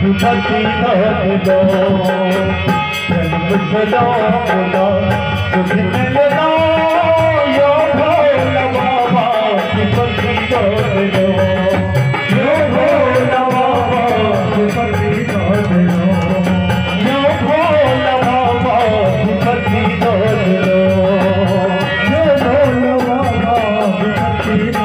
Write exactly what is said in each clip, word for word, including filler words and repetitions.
विपत्ति दो जन्म सदा खुदा सुख मिलना यो भोला बाबा विपत्ति दो यो भोला बाबा विपत्ति दो यो भोला बाबा विपत्ति दो यो भोला बाबा विपत्ति दो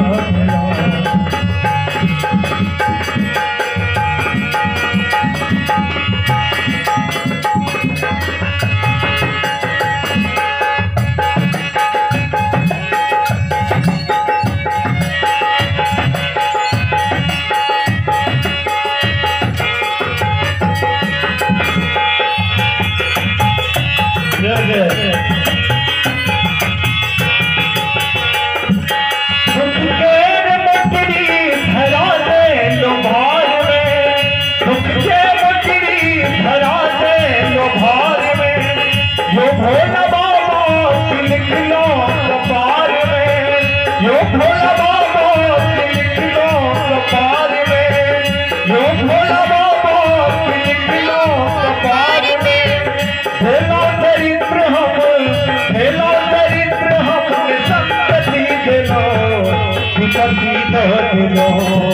भोला बाबा लिख लो कपार में यो भोला बाबा लिख लो कपार में यो भोला बाबा लिख लो कपार में भेला दरिद्र हम भेला दरिद्र हम संपत्ति दिलो विपत्ति दिलो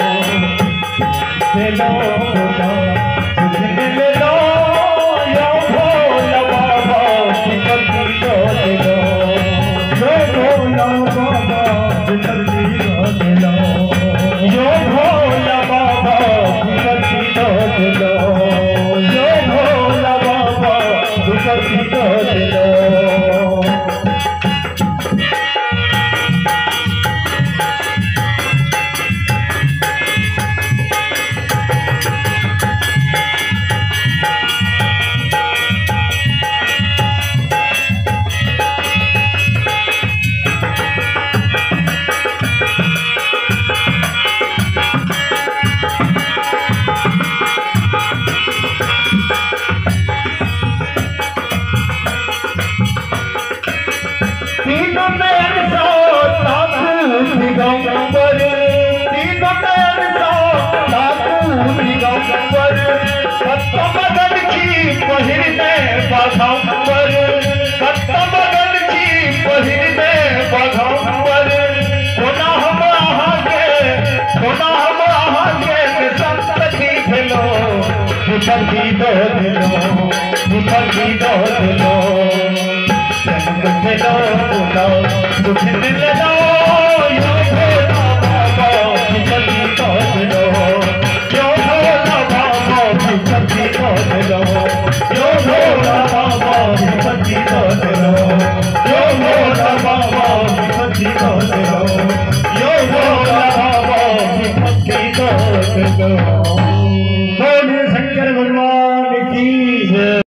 दिलो खुदा सुख मिलो यो भोला बाबा विपत्ति दो दिलो यो भोला बाबा विपत्ति दो दिलो यो भोला बाबा विपत्ति दो दिलो यो भोला बाबा विपत्ति दो दिलो तीनों नयन सो ठाकुर दिगंबर तीनों नयन सो ठाकुर दिगंबर सप्तमगन की पहिरने बाघंबर सप्तमगन की पहिरने बाघंबर सोना हम आगे सोना हम आगे संपत्ति दिलो विपत्ति दो दिलो विपत्ति दो दिलो मिलो खुदा सुख मिलना यो भोला बाबा विपत्ति दो दिलो यो भोला बाबा विपत्ति दो दिलो यो भोला बाबा विपत्ति दो दिलो यो भोला बाबा विपत्ति दो दिलो यो भोला बाबा विपत्ति दो दिलो।